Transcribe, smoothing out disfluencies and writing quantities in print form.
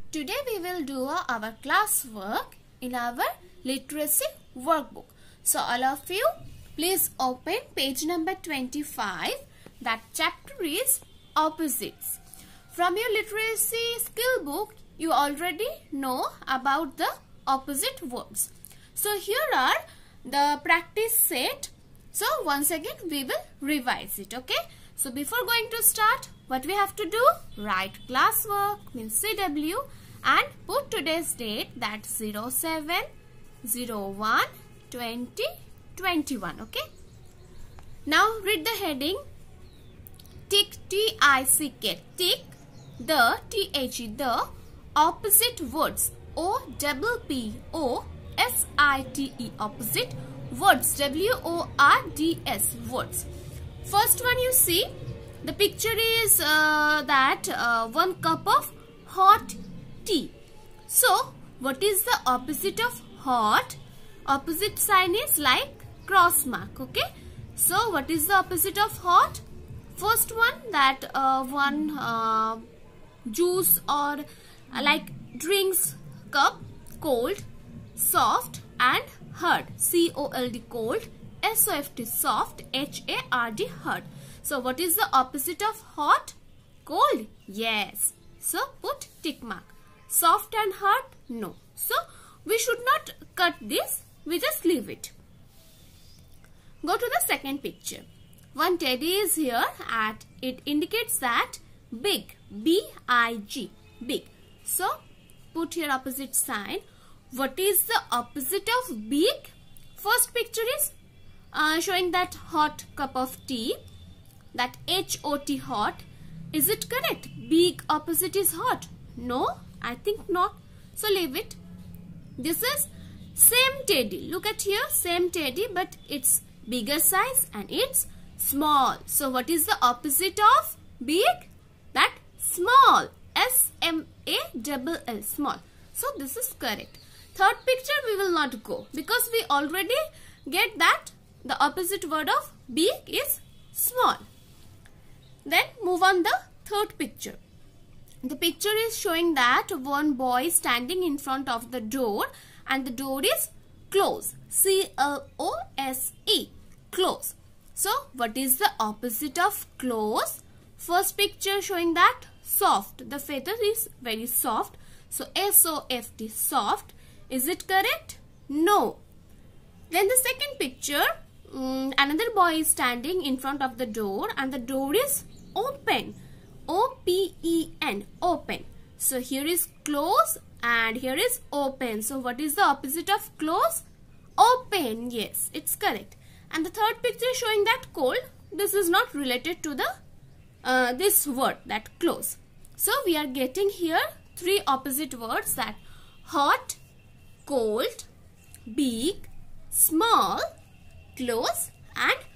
Today we will do our class work in our literacy workbook. So all of you please open page number 25. That chapter is opposites. From your literacy skill book you already know about the opposite words. So here are the practice set. So once again we will revise it, okay? So before going to start, what we have to do? Write class work means CW and put today's date, that's 07/01/2021, okay? Now read the heading. Tick, T-I-C-K, tick the, T-H-E, the opposite words, O-P-P-O-S-I-T-E, opposite words, W-O-R-D-S, words. First one you see, the picture is that 1 cup of hot tea. So, what is the opposite of hot? Opposite sign is like cross mark, okay? So, what is the opposite of hot? First one, that one juice or like drinks cup, cold, soft and hard, C-O-L-D, cold, S-O-F-T, soft, H-A-R-D, hard. So, what is the opposite of hot? Cold? Yes. So, put tick mark. Soft and hard? No. So, we should not cut this. We just leave it. Go to the second picture. One teddy is here and it indicates that big, B-I-G, big. So, put here opposite sign. What is the opposite of big? First picture is showing that hot cup of tea, that H-O-T, hot. Is it correct? Big opposite is hot. No, I think not. So leave it. This is same teddy. Look at here, same teddy, but it's bigger size and it's small. So what is the opposite of big? That small. S-M-A-L-L, small. So this is correct. Third picture we will not go because we already get that the opposite word of big is small. Then move on the third picture. The picture is showing that one boy is standing in front of the door and the door is close. C-L-O-S-E, close. So what is the opposite of close? First picture showing that soft. The feather is very soft. So S-O-F-T, soft. Is it correct? No. Then the second picture, another boy is standing in front of the door and the door is open. O-P-E-N, open. So here is close and here is open. So what is the opposite of close? Open. Yes, it's correct. And the third picture showing that cold. This is not related to the this word, that close. So we are getting here three opposite words, that hot, cold, big, small, close and